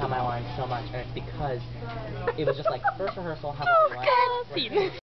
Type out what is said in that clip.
have my lines so much, and it's because it was just like, first rehearsal, have all your lines.